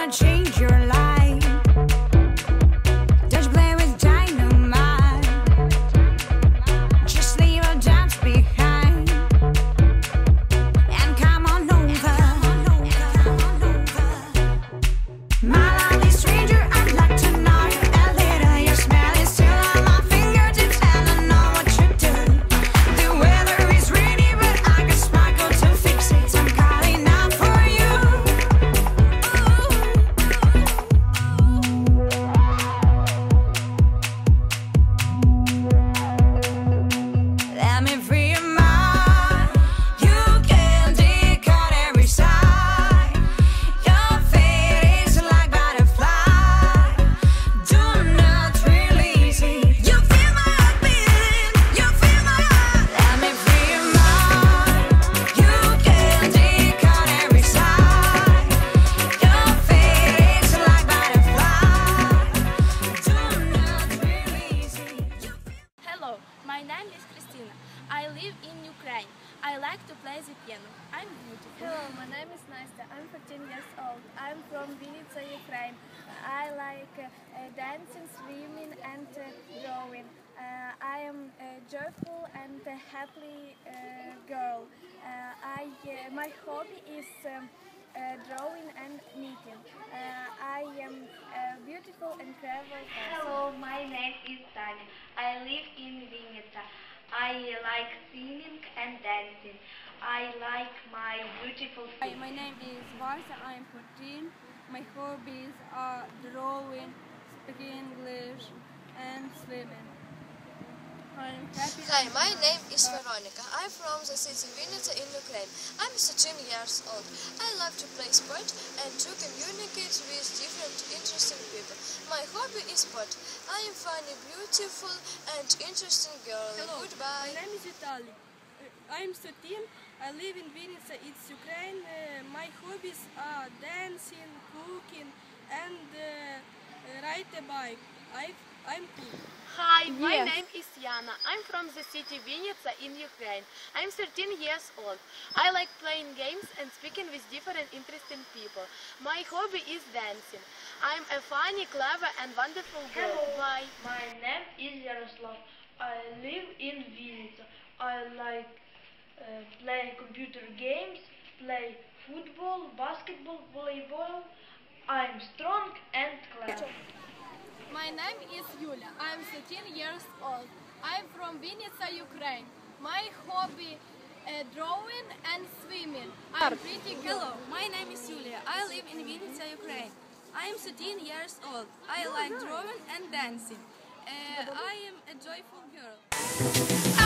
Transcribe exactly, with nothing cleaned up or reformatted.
gonna change your life. Don't play with dynamite. Just leave a dance behind and come on over. My lovely stranger, I'd like to know you a little. Your smell is still on my fingertips, and I know what you do. The weather is rainy, but I got sparkle to fix it. I'm calling out for you. Let me free your mind. You can decode every side. Your fate is like butterfly. Do not release it. You feel my heart beating. You feel my heart. Let me free your mind. You can decode every side. Your fate is like butterfly. Do not release it. You Hello, my name is Christina. I live in Ukraine. I like to play the piano. I'm beautiful. Hello, my name is Nastya. I'm fourteen years old. I'm from Vinnytsia, Ukraine. I like uh, uh, dancing, swimming, and uh, drawing. Uh, I am a joyful and a happy uh, girl. Uh, I, uh, my hobby is um, uh, drawing and knitting. Uh, I am a beautiful and clever person. Hello, my name is Tanya. I live in Vinnytsia. I like singing and dancing. I like my beautiful Hi, food. my name is Varsa. I am fourteen. My hobbies are drawing, speaking English, and swimming. I'm happy. Hi, my name is Veronica. I'm from the city Vinnytsia in Ukraine. I'm thirteen years old. I love to play sport and to communicate with different interesting people. My hobby is sport. I am funny, beautiful, and interesting girl. Hello, Goodbye. my name is Vitaly. Uh, I'm thirteen. I live in Vinnytsia. It's Ukraine. Uh, my hobbies are dancing, cooking, and uh, ride a bike. I, I'm cool. Hi, my Yes. name is Yana. I'm from the city Vinnytsia in Ukraine. I'm thirteen years old. I like playing games and speaking with different interesting people. My hobby is dancing. I'm a funny, clever and wonderful girl. Hello, Bye. my name is Yaroslav. I live in Vinnytsia. I like uh, play computer games, play football, basketball, volleyball. I'm strong and clever. My name is Yulia. I'm thirteen years old. I'm from Vinnytsia, Ukraine. My hobby uh, drawing and swimming. I'm pretty good. Hello, my name is Yulia. I live in Vinnytsia, Ukraine. I am thirteen years old. I like drawing and dancing. Uh, I am a joyful girl.